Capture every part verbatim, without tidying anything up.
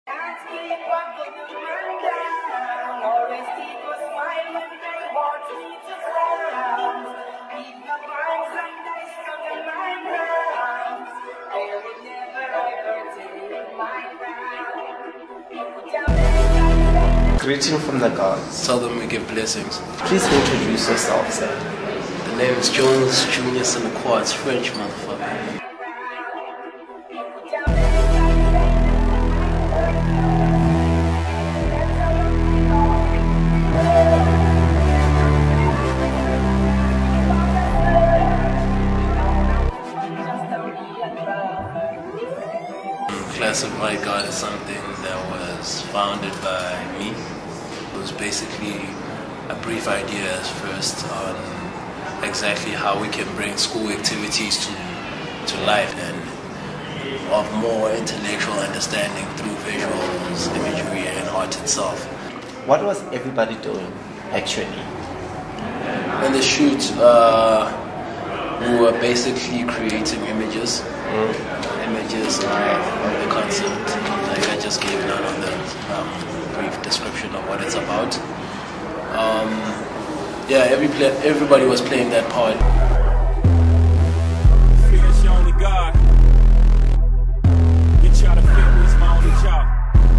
Greeting from the gods. Tell them we give blessings. Please introduce yourself, sir. The name is Jones Junior Sinaquartz, French motherfucker. Class of White God is something that was founded by me. It was basically a brief idea at first on exactly how we can bring school activities to, to life and of more intellectual understanding through visuals, imagery and art itself. What was everybody doing, actually? In the shoot, uh, we were basically creating images. Mm. Images of, of the concept. Like I just gave none on the um, brief description of what it's about. Um, yeah, every play, everybody was playing that part. Fear's your only God. You try to fit me, it's my only job.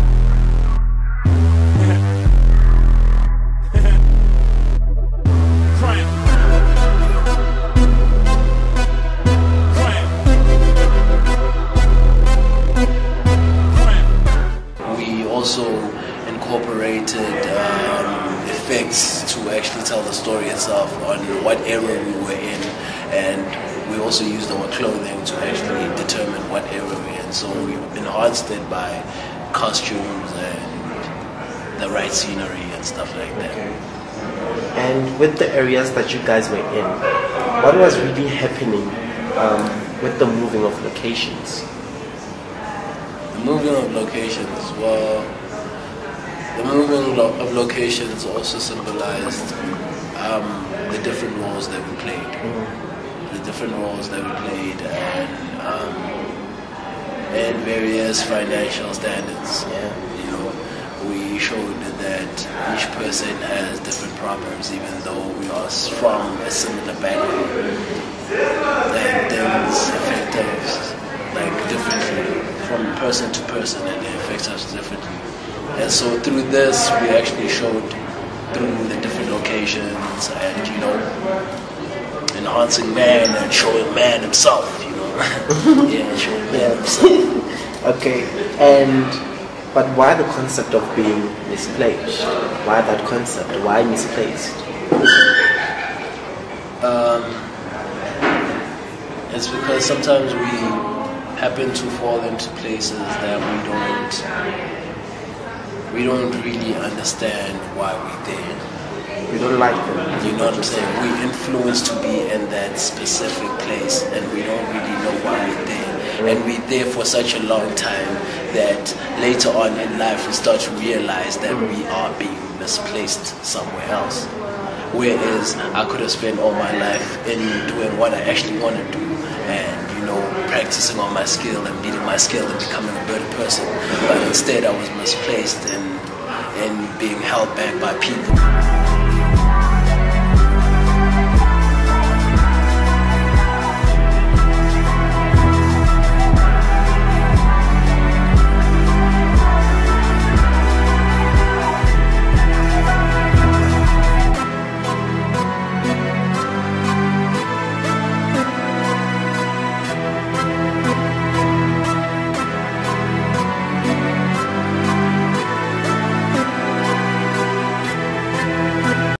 Also incorporated um, effects to actually tell the story itself on what era we were in, and we also used our clothing to actually determine what era we're in. So we enhanced it by costumes and the right scenery and stuff like that. Okay. And with the areas that you guys were in, what was really happening um, with the moving of locations? The moving of locations, well, the moving lo of locations also symbolized um, the different roles that we played. Mm-hmm. The different roles that we played and, um, and various financial standards. Yeah. You know, we showed that each person has different problems, even though we are from a similar background. That things affect us like differently from person to person, and it affects us differently. And so through this, we actually showed through the different locations and, you know, enhancing man and showing man himself, you know. Yeah, showing man himself. Okay, and but why the concept of being misplaced? Why that concept? Why misplaced? Um, it's because sometimes we happen to fall into places that we don't we don't really understand why we're there. We don't like them. You know what I'm saying? We influenced to be in that specific place and we don't really know why we're there. And we're there for such a long time that later on in life we start to realize that we are being misplaced somewhere else. Whereas I could have spent all my life in doing what I actually want to do and, you know, practicing on my skill and meeting my skill and becoming a better person. But instead I was misplaced and, and being held back by people.